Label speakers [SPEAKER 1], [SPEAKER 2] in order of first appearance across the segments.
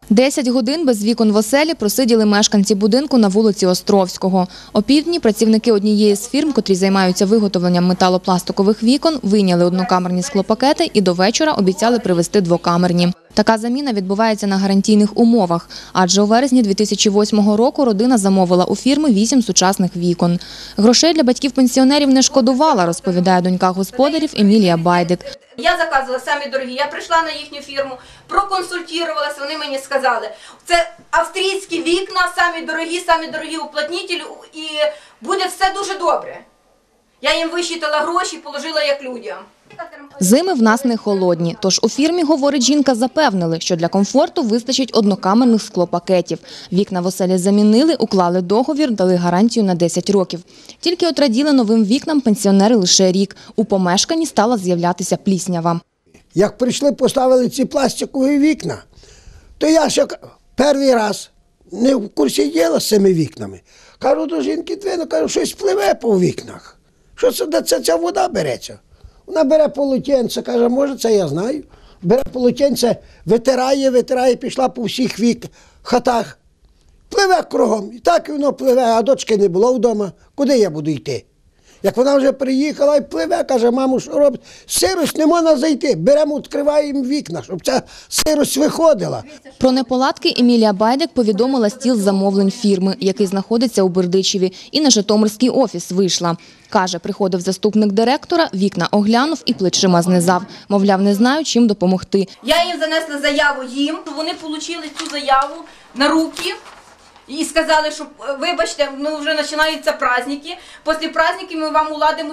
[SPEAKER 1] 10 годин без вікон в оселі просиділи мешканці будинку на вулиці Островського. Опівдні працівники однієї з фірм, котрі займаються виготовленням металопластикових вікон, вийняли однокамерні склопакети і до вечора обіцяли привезти двокамерні. Така заміна відбувається на гарантійних умовах, адже у вересні 2008 року родина замовила у фірми 8 сучасних вікон. Грошей для батьків-пенсіонерів не шкодувала, розповідає донька господарів Емілія Байдик.
[SPEAKER 2] Я заказувала самі дорогі, я прийшла на їхню фірму, проконсультувалася, вони мені сказали, це австрійські вікна, самі дорогі уплотнителі і буде все дуже добре. Я їм висчитала гроші, положила як людям.
[SPEAKER 1] Зими в нас не холодні, тож у фірмі, говорить жінка, запевнили, що для комфорту вистачить однокамерних склопакетів. Вікна в оселі замінили, уклали договір, дали гарантію на 10 років. Тільки от раділи новим вікнам пенсіонери лише рік. У помешканні стала з'являтися пліснява.
[SPEAKER 3] Як прийшли, поставили ці пластикові вікна, то я ще перший раз не в курсі діла з цими вікнами. Кажу до жінки, кажу, щось пливе по вікнах. Що це, де ця вода береться? Вона бере полотенце, каже, може, це я знаю. Бере полотенце, витирає, пішла по всіх хатах. Пливе кругом. І так воно пливе, а дочки не було вдома. Куди я буду йти? Як вона вже приїхала і пливе, каже, мамо, що робить? Сирость не можна зайти. Беремо, відкриваємо вікна, щоб ця сирость виходила.
[SPEAKER 1] Про неполадки Емілія Байдик повідомила стіл замовлень фірми, який знаходиться у Бердичеві, і на житомирський офіс вийшла. Каже, приходив заступник директора, вікна оглянув і плечима знизав. Мовляв, не знаю, чим допомогти.
[SPEAKER 2] Я їм занесла заяву їм, вони отримали цю заяву на руки. І сказали, що, вибачте, ну вже починаються праздники, після праздників ми вам уладимо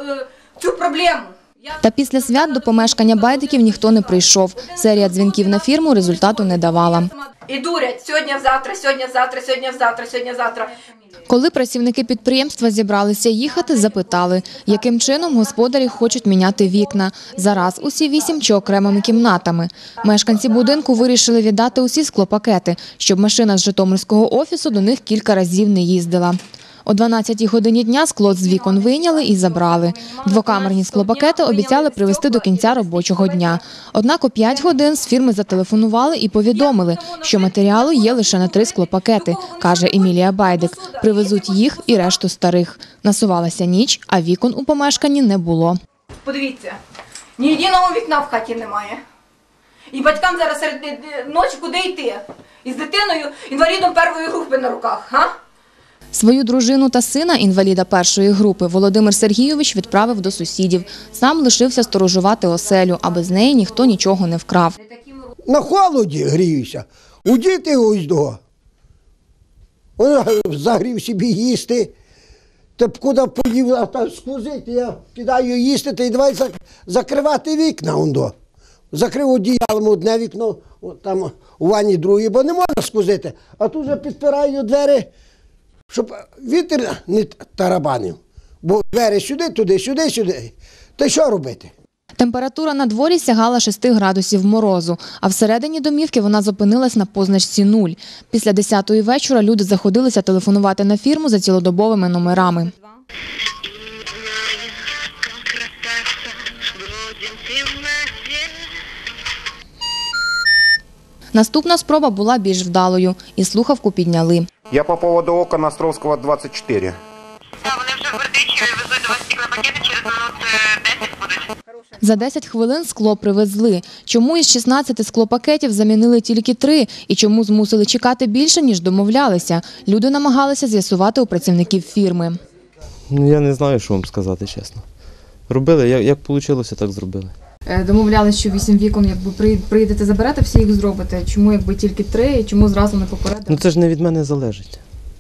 [SPEAKER 2] цю проблему.
[SPEAKER 1] Та після свят до помешкання Байдиків ніхто не прийшов. Серія дзвінків на фірму результату не давала.
[SPEAKER 2] І дурять сьогодні-завтра, сьогодні-завтра, сьогодні-завтра, сьогодні-завтра.
[SPEAKER 1] Коли працівники підприємства зібралися їхати, запитали, яким чином господарі хочуть міняти вікна. Зараз усі 8 чи окремими кімнатами. Мешканці будинку вирішили віддати усі склопакети, щоб машина з житомирського офісу до них кілька разів не їздила. О 12-й годині дня скло з вікон вийняли і забрали. Двокамерні склопакети обіцяли привезти до кінця робочого дня. Однак о 5 годин з фірми зателефонували і повідомили, що матеріалу є лише на 3 склопакети, каже Емілія Байдик. Привезуть їх і решту старих. Насувалася ніч, а вікон у помешканні не було.
[SPEAKER 2] Подивіться, ні єдиного вікна в хаті немає. І батькам зараз серед ночі куди йти? Із дитиною, інвалідом першої групи на руках, га?
[SPEAKER 1] Свою дружину та сина, інваліда першої групи, Володимир Сергійович відправив до сусідів. Сам лишився сторожувати оселю, аби з неї ніхто нічого не вкрав.
[SPEAKER 3] На холоді гріюся. У діти ось до. Загрів собі їсти. Та куди поїв, скузити, я кидаю їсти, та й давай закривати вікна. Закрив одіялом одне вікно, там у ванні друге, бо не можна скузити. А тут вже підпираю двері, щоб вітер не тарабанив. Бо двері сюди, туди, сюди. Та що робити?
[SPEAKER 1] Температура на дворі сягала 6 градусів морозу, а всередині домівки вона зупинилась на позначці 0. Після 10-ї вечора люди заходилися телефонувати на фірму за цілодобовими номерами. Наступна спроба була більш вдалою, і слухавку підняли.
[SPEAKER 4] Я по поводу окон Островського 24.
[SPEAKER 5] Вони вже в Бердичеві везуть до вас стеклопакети, через минут 10 будуть.
[SPEAKER 1] За 10 хвилин скло привезли. Чому із 16 склопакетів замінили тільки 3? І чому змусили чекати більше, ніж домовлялися? Люди намагалися з'ясувати у працівників фірми.
[SPEAKER 6] Я не знаю, що вам сказати, чесно. Робили, як вийшло, так зробили.
[SPEAKER 1] Домовлялися, що 8 вікон, якби приїдете, заберете, всі їх зробите. Чому якби тільки 3 і чому зразу не попередили?
[SPEAKER 6] Це ж не від мене залежить.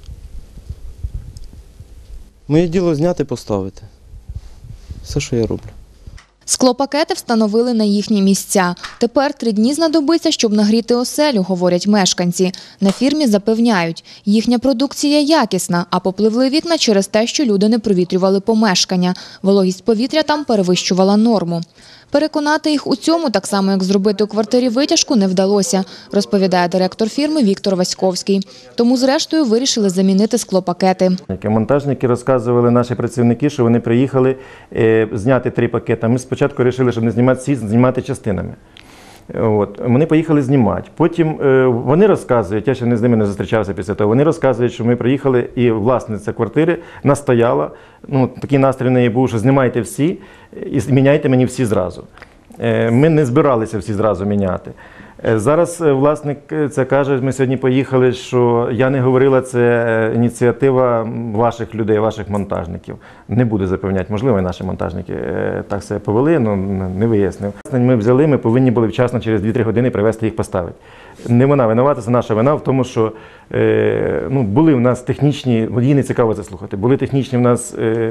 [SPEAKER 6] Моє діло зняти, поставити. Все, що я роблю.
[SPEAKER 1] Склопакети встановили на їхні місця. Тепер 3 дні знадобиться, щоб нагріти оселю, говорять мешканці. На фірмі запевняють, їхня продукція якісна, а попливли вікна через те, що люди не провітрювали помешкання. Вологість повітря там перевищувала норму. Переконати їх у цьому, так само як зробити у квартирі витяжку, не вдалося, розповідає директор фірми Віктор Васьковський. Тому зрештою вирішили замінити склопакети.
[SPEAKER 7] Монтажники розказували, наші працівники, що вони приїхали зняти 3 пакети. Ми спочатку вирішили, щоб не знімати всі, знімати частинами. От. Вони поїхали знімати. Потім вони розказують, я ще з ними не зустрічався після того, вони розказують, що ми приїхали і власниця квартири настояла, ну, такий настрій в неї був, що знімайте всі і міняйте мені всі зразу. Ми не збиралися всі зразу міняти. Зараз власник це каже, ми сьогодні поїхали, що я не говорила, це ініціатива ваших людей, ваших монтажників. Не буду запевняти, можливо, і наші монтажники так себе повели, але не вияснив. Ми взяли, ми повинні були вчасно через 2-3 години привезти їх поставити. Не вона винувата, це наша вина в тому, що ну, були в нас технічні, їй не цікаво це слухати, були технічні в нас,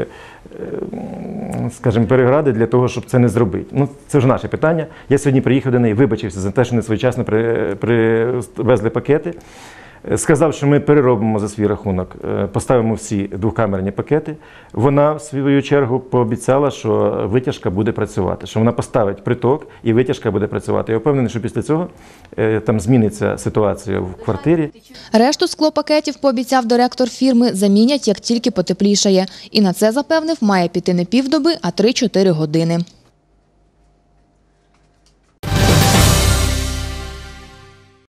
[SPEAKER 7] скажімо, перегради для того, щоб це не зробити. Ну, це вже наше питання. Я сьогодні приїхав до неї, вибачився за те, що не своєчасно привезли пакети. Сказав, що ми переробимо за свій рахунок, поставимо всі двокамерні пакети. Вона, в свою чергу, пообіцяла, що витяжка буде працювати, що вона поставить приток і витяжка буде працювати. Я впевнений, що після цього там зміниться ситуація в квартирі.
[SPEAKER 1] Решту склопакетів, пообіцяв директор фірми, замінять, як тільки потеплішає. І на це, запевнив, має піти не півдоби, а 3-4 години.